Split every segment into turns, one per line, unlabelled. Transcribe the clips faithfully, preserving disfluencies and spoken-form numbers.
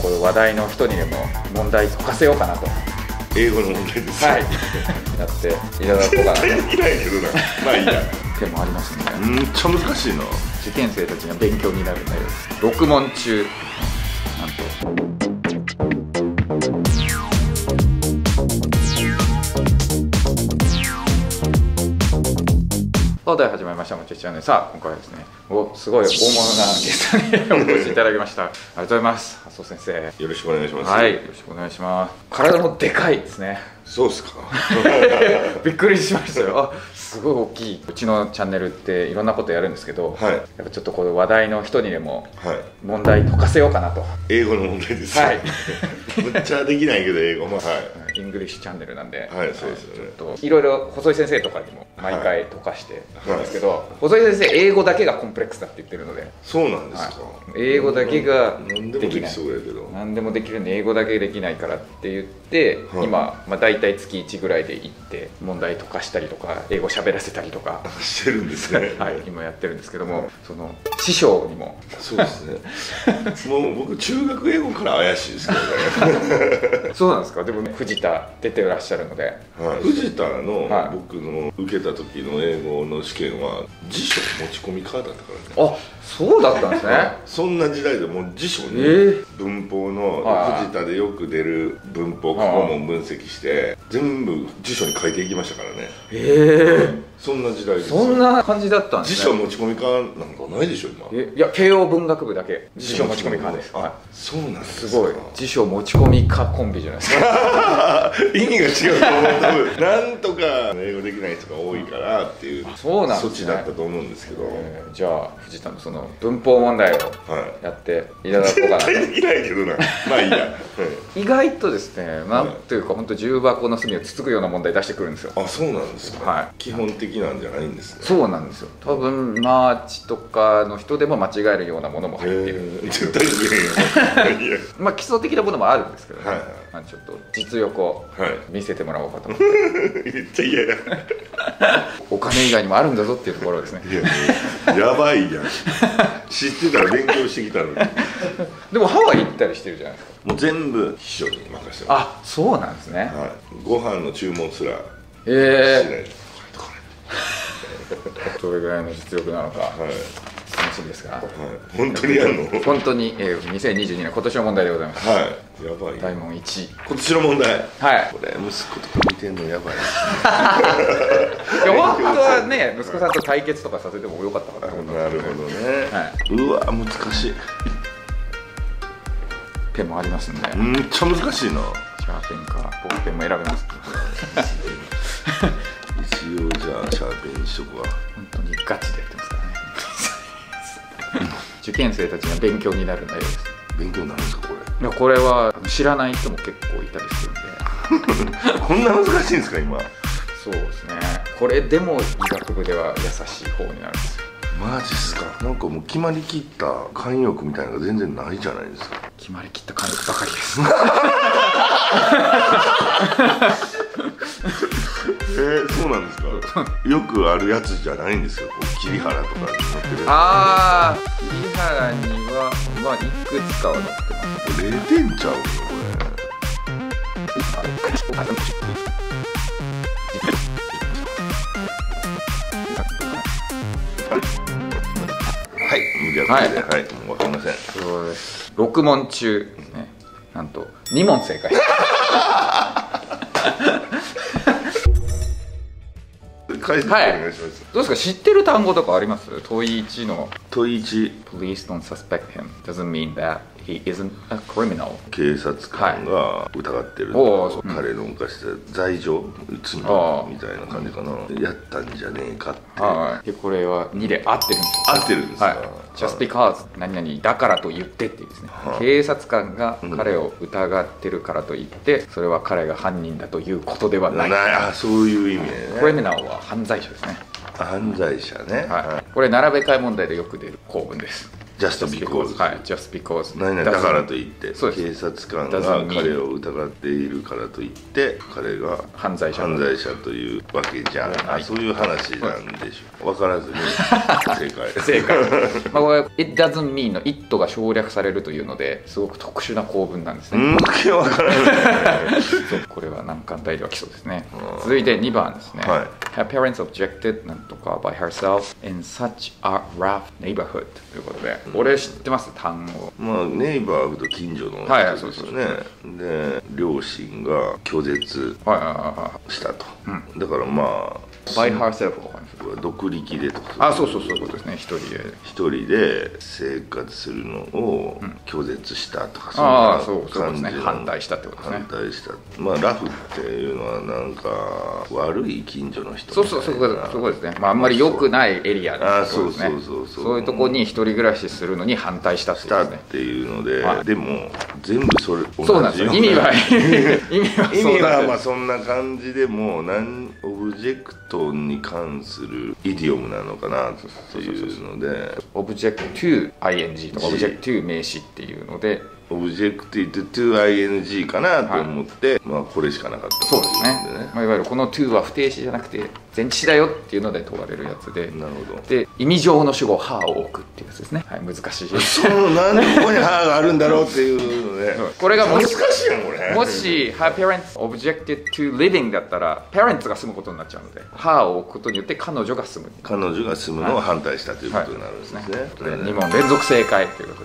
こういう話題の人にでも問題解かせようかなと。
英語の問題です。
はい。やっていただこうかなと。
いないけどな。まあいいや。
手もありますんで。
めっちゃ難しいな。
受験生たちが勉強になるんだよ。ろく問中なんと。さあ、では始まりましたもちチャンネル。さあ、今回はですね、おすごい大物なゲストにお越しいただきました。ありがとうございます。麻生先生。
よろしくお願いします。
はい、よろしくお願いします。体もでかいですね。
そうですか。
びっくりしましたよ。あ、すごい大きい。うちのチャンネルっていろんなことやるんですけど、はい、やっぱちょっとこう話題の人にでも問題解かせようかなと。
英語の問題です。はい。むっちゃできないけど英語も、はい。イ
ングリッシュチャンネルなんで、
はい、そうですよね。
ちょっといろいろ細井先生とかにも毎回解かしてるんですけど、はいはい、細井先生英語だけがコンプレックスだって言ってるので。
そうなんですか。はい、
英語だけができない。
何でもできそうやけど。
何でもできるんで英語だけできないからって言って、はい、今まあ大体月いちぐらいで行って問題解かしたりとか英語喋らせたりとか
してるんですね。
はい、今やってるんですけども、その師匠にも。
そうですね。もう僕中学英語から怪しいですけどね。
そうなんですか。でもね、藤田出てらっしゃるので、
はい、藤田の、はい、僕の受けた時の英語の試験は辞書持ち込みカーだったからね。
あ、そうだったんですね。
そんな時代でもう辞書に文法の藤田でよく出る文法過去問分析して全部辞書に書いていきましたからね。
へえ。
そんな時代です。
そんな感じだったんですね。
辞書持ち込み科なんかないでしょ今。
え、いや、慶応文学部だけ辞書持ち込み科です。
あ、そうなんですか。
すごい辞書持ち込み科コンビじゃないですか。
意味が違うと思う。多分なんとか英語できない人が多いからっていう措置だったと思うんですけど。
じゃあ藤田のその文法問題をやっていただこうかなと。
絶対できないけどな。まあいいや。
意外とですね、なんというか本当重箱の隅をつつくような問題出してくるんですよ。
あ、そうなんですか。はい。基本的なんじゃないんですね。
そうなんですよ。多分マーチとかの人でも間違えるようなものも入っている。
絶対できへんよ。
まあ基礎的なものもあるんですけど、まあちょっと実力を見せてもらおうかと思って。
めっちゃ嫌や。
お金以外にもあるんだぞっていうところですね。
いや、やばいやん。知ってたら勉強してきたのに。
でもハワイ行ったりしてるじゃないですか。
もう全部秘書に任せてます。
あ、そうなんですね。はい。
ご飯の注文すらしない。
ええ。どれぐらいの実力なのか、はい、楽しみですが、はい、
本当にやるの？
本当に、えー、にせんにじゅうにねん今年の問題でございます。
はい、やばい。
大問いち。
今年の問題。
はい。
これ息子とか見てんのやばい。い
や本当はね、息子さんと対決とかさせてもよかったかなと思ったんですけど。
なるほどね。はい。うわ難しい。
ペンもありますんで。
めっちゃ難しいな。
シャーペンかボールペンも選べます。
一応じゃあシャーペンにしとくわ。
本当にガチでやってますからね。受験生たちが勉強になる内容です。
勉強になるんですかこれ？
いやこれは知らない人も結構いたりするんで。
こんな難しいんですか今？
そうですね。これでも医学部では優しい方になるんですよ。
マジっすか。なんかもう決まりきった慣用句みたいなのが全然ないじゃないですか。
決まりきった慣用句ばかりです。
えー、そうなんですか。よくあるやつじゃないんですよ。桐原とかに載ってる。あ
あ、桐原にはまあいくつかは載ってます。
れいてんちゃうのこれ。はい、無理やったんで、はい、もう分かりません。
そうです。ろく問中ですね。なんとに問正解。
はい、お願いします。
どうですか、知ってる単語とかあります？問いいちの
問いいち
Police don't suspect him doesn't mean that he isn't a criminal。
警察官が疑ってる、はい、彼の犯した罪状罪みたいな感じかな、やったんじゃねえかって、
はい、でこれはにで合ってるんですよ。
合ってるんですか、はい、
just because 何々だからと言ってっていうですね、はい、警察官が彼を疑ってるからといって、うん、それは彼が犯人だということではない。
あ、そういう意味ね。
クリミナルは犯罪者ですね。
犯罪者ね、
はい、これ並べ替え問題でよく出る構文です。
just because
はい just because
何々だからといって
そうです
警察官が彼を疑っているからといって彼が
犯罪者
犯罪者というわけじゃん、
はい、
そういう話なんでしょう分からずに正解
正解まあこれ It doesn't mean の it が省略されるというのですごく特殊な構文なんですね。
うん、わけわからない
そうこれは難関大では基礎ですね。続いてにばんですね、はい、Her parents objected なんとか by herself in such a rough neighborhood ということで、うん、俺知ってます単語。
まあネイバーフと近所の人ですよね。で両親が拒絶したと、はい、だからまあ
by herself
独力でとか
あそうそうそういうことですね。一人で
一人で生活するのを拒絶したとか、
うん、ああそうそうですね。反対したってことですね。
反対したまあラフっていうのはなんか悪い近所の人
そうそうそうそこですね。まああんまり良くないエリアで、
あそうそうそうそう
そういうとこに一人暮らしするのに反対したっていう、
ね、っていうので、はい、でも全部それ同じような
そうなんですよ。意味は意味は
意味はまあそんな感じでも何オブジェクトに関するイディオムなのかなっていうので
オブジェクト to アイエヌジー とかオブジェクト to 名詞っていうので
オブジェクティブ to アイエヌジー かなと思って、はい、まあこれしかなかった、
そうですね、まあ、いわゆるこの to は不定詞じゃなくて前置詞だよっていうので問われるやつで、
なるほど。
で意味上の主語はを置くっていうやつですね。はい、難しい
そうなんでここにはがあるんだろうっていうので
これがも
し難しいやんこれ。
もし her parents objected to living だったら parents が住むことになっちゃうのではを置くことによって彼女が住む
彼女が住むのを反対したということになるんですね、はいはい、
にもん連続正解ということで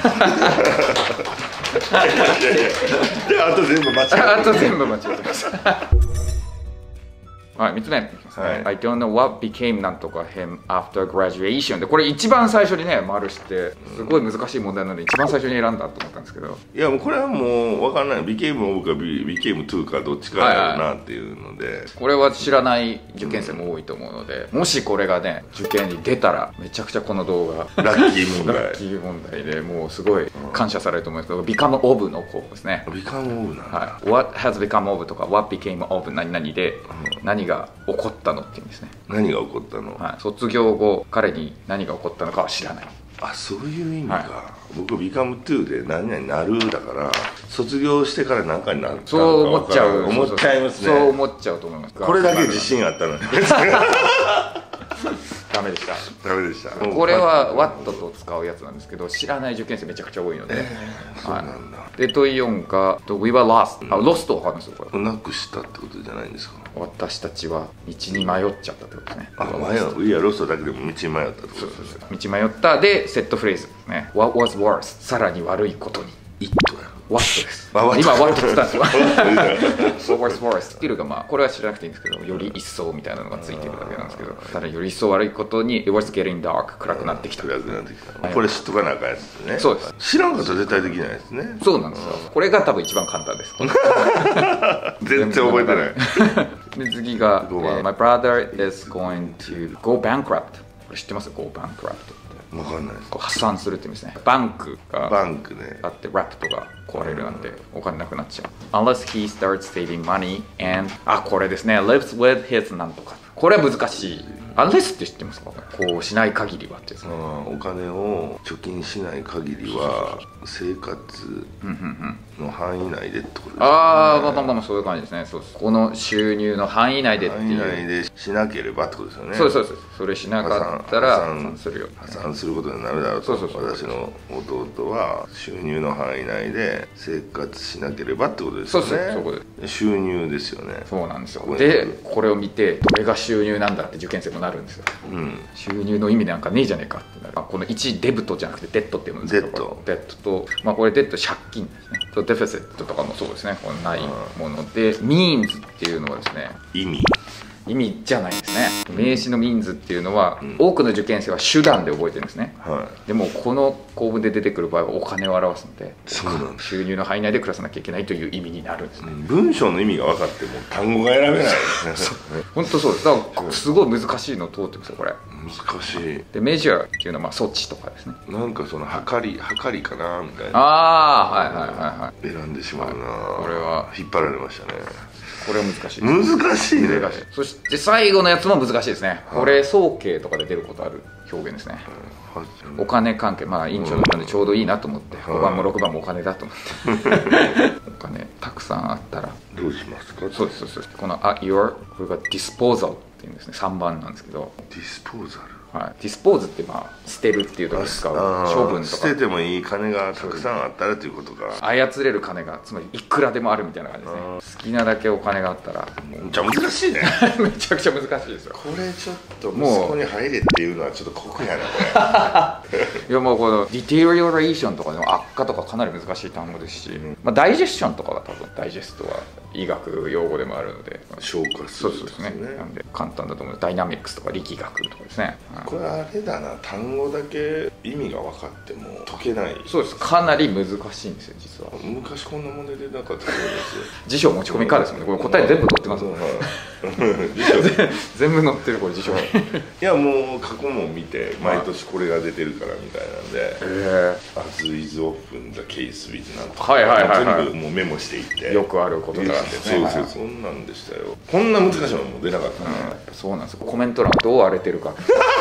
であと全部間違えて
あと全部間違えてましたはい、みっつめいきますね、はい、I don't know what became なんとか him after graduation でこれ一番最初にね丸してすごい難しい問題なので一番最初に選んだと思ったんですけど、
いやもうこれはもう分かんない became of か became to かどっちかだろうなっていうので、はいはい、
これは知らない受験生も多いと思うので、うん、もしこれがね受験に出たらめちゃくちゃこの動画
ラッキー問題
ラッキー問題でもうすごい感謝されると思いますけど、うん、become of の候補ですね。
become of なんだ、
はい、what has become of とか what became of 何々で、うん、何が起こったのっていうんですね。
何が起こったの、
はい、卒業後彼に何が起こったのかは知らない。
あ、そういう意味か、はい、僕 become to で何々なるだから卒業してから何かになる
そう思っちゃう
思っちゃいますね。
そう思っちゃうと思います。
これだけ自信あったのに
ダメでした
ダメでした。
これは what と使うやつなんですけど知らない受験生めちゃくちゃ多いので、
えー、そうなんだ。
で問よんが We were lost、うん、あ lost わかりますよこれ。
なくしたってことじゃないんですか。
私たちは道に迷っちゃったってことですね。
あ、迷う。いやロストだけでも道に迷ったってことですね。
そうそう道迷ったでセットフレーズですね。 What was worse さらに悪いことに
It や
What です。今 What って言ったんですよWhat was worse スキルがまあこれは知らなくていいんですけどより一層みたいなのがついてるだけなんですけど、さらにより一層悪いことに It was getting dark 暗くなってきた。
暗くなってきた。これ知っとかなあかんやつですね。
そうです。
知らんかったら絶対できないですね。
そうなんですよ。これが多分一番簡単です
全然覚えてない
で次が、uh, My brother is going to go bankrupt。 これ知ってます？ Go bankrupt
分かんないです。
破産するって意味ですね。バンクが
バンクね
あってラプトが壊れるなんでお金なくなっちゃう。 Unless he starts saving money and あこれですね lives with his なんとか。これは難しい。Unless って知ってますか？こうしない限りはってですね。
お金を貯金しない限りは生活の範囲内でってことですね。
ああまあまあまあそういう感じですね。そうです。この収入の範囲内でっていう
範囲内でしなければってことですよね。
そうそうそう。それしなかったら破産するよ。
破産することになるだろうと。そうそうそう。私の弟は収入の範囲内で生活しなければってことですよね。
そうそうそこで
収入ですよね。
そうなんですよ。でこれを見てどれが収入なんだって受験生もなるんですよ、うん、収入の意味なんかねえじゃねえかってなる。このいちデブトじゃなくてデッドって読むんですけど、デッドデッドと、まあ、これデッド借金ですね。デフェセットとかもそうですね。このないもので means っていうのはですね
意味
意味じゃないですね。名詞の means っていうのは、うん、多くの受験生は手段で覚えてるんですね、はい、でもこの構文で出てくる場合はお金を表すので、
そうなんです。
収入の範囲内で暮らさなきゃいけないという意味になるんですね、うん、
文章の意味が分かっても単語が選べないですね
本当そうです。だからすごい難しいの通ってますよこれ。
難しい。
でメジャーっていうのはまあ措置とかですね。
なんかその測り測りかなみたいな。
ああはいはいはいはい。
選んでしまうな、
はい、これは
引っ張られましたね。
これは難しい。
難しいね。
難しい。そして最後のやつも難しいですね。これ総計とかで出ることある表現ですね。お金関係、まあ院長だったんでちょうどいいなと思って、ごばんもろくばんもお金だと思ってお金たくさんあったら
どうしますか。
そうですそうです。この「at your」これが「disposal」っていうんですね。さんばんなんですけど、
ディスポーザル、
はい、ディスポーズってまあ捨てるっていう時に使う処分とか、
捨ててもいい金がたくさんあったらということか。
操れる金がつまりいくらでもあるみたいな感じですね。好きなだけお金があったら
めっちゃ難しいね
めちゃくちゃ難しいですよ。
これちょっと息子に入れっていうのはちょっと酷やなこれ
いやもうこのディテリオレーションとかでも悪化とかかなり難しい単語ですし、うん、まあ、ダイジェスションとかが多分ダイジェストは医学用語でもあるので
消化するんですね。
なんで簡単だと思う。ダイナミックスとか力学とかですね、
うん、これあれだな、単語だけ意味が分かっても解けない。
そうです。かなり難しいんですよ実は。
昔こんな問題でなかったと思うんですよ。
辞書持ち込みかですもんね。これ答え全部載ってますもんね、全部載ってるこれ辞書い
やもう過去問見て毎年これが出てるからみたいなんで、
へ
「As is often the case with」なんと
か
全部もうメモしていって
よくあることなんですね。
そうそう、そんなんでしたよ。こんな難しいのも出なかったね。
そうなんですよ。コメント欄どう荒れてるか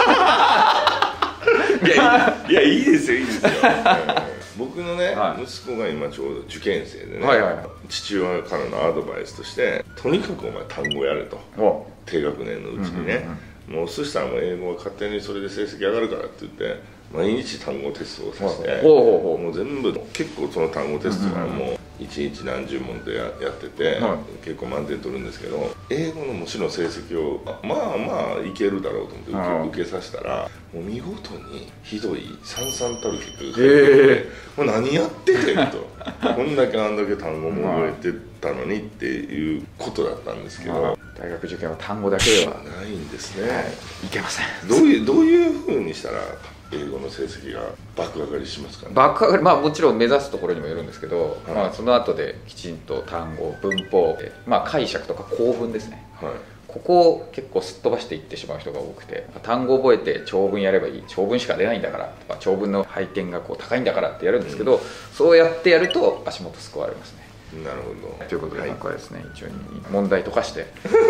いやいやいいですよいいですよ僕のね、はい、息子が今ちょうど受験生でね、はいはいはい、父親からのアドバイスとしてとにかくお前単語やれと、低学年のうちにね、うんうんうん、もうそしたらもう英語は勝手にそれで成績上がるからって言って毎日単語テストをさせて、もう全部結構その単語テストがもういちにち何十問で や, やってて、はい、結構満点取るんですけど、英語のもちろん成績をまあまあいけるだろうと思って受 け,、はい、受けさせたらもう見事にひどいさんさんたる結果が返って、もう何やっててんとこんだけあんだけ単語も覚えてたのにっていうことだったんですけど、
大学受験は単語だけでは
ないんですね、
はい、いけません。
どういうどういうふうにしたら英語の成績が爆上がりしますかね。
爆上がり、まあもちろん目指すところにもよるんですけど、はい、まあその後できちんと単語、文法、まあ解釈とか構文ですね、はい、ここを結構すっ飛ばしていってしまう人が多くて、単語覚えて長文やればいい、長文しか出ないんだからとか、長文の配点がこう高いんだからってやるんですけど、うん、そうやってやると足元すくわれますね。
なるほど。
ということで、今回ですね、一応問題とかして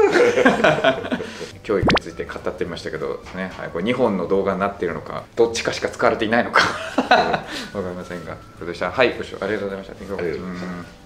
教育について語ってみましたけどですね、はい、これにほんの動画になっているのかどっちかしか使われていないのか分かりませんが、それでしたら、はい、ご視聴ありがとうございました。